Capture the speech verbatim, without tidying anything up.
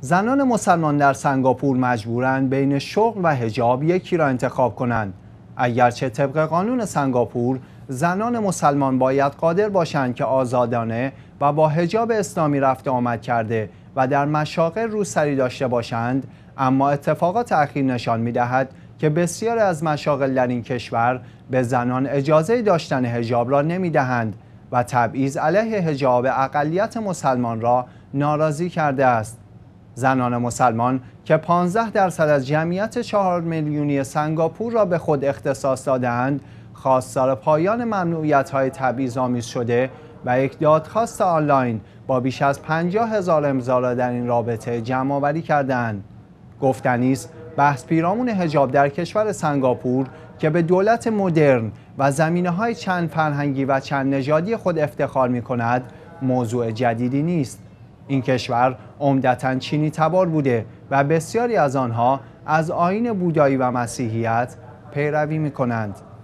زنان مسلمان در سنگاپور مجبورند بین شغل و حجاب یکی را انتخاب کنند. اگرچه طبق قانون سنگاپور زنان مسلمان باید قادر باشند که آزادانه و با حجاب اسلامی رفت آمد کرده و در مشاغل روسری داشته باشند، اما اتفاقات اخیر نشان می‌دهد که بسیاری از مشاغل در این کشور به زنان اجازه داشتن حجاب را نمی‌دهند و تبعیض علیه حجاب اقلیت مسلمان را ناراضی کرده است. زنان مسلمان که پانزده درصد از جمعیت چهار میلیونی سنگاپور را به خود اختصاص داده‌اند، خواستار پایان ممنوعیت‌های تبعیض‌آمیز شده و یک دادخواست آنلاین با بیش از پنجاه هزار امضا را در این رابطه جمع‌آوری کرده‌اند. گفتنی است بحث پیرامون حجاب در کشور سنگاپور که به دولت مدرن و زمینه‌های چند فرهنگی و چند نژادی خود افتخار می‌کند، موضوع جدیدی نیست. این کشور عمدتاً چینی تبار بوده و بسیاری از آنها از آیین بودایی و مسیحیت پیروی می‌کنند.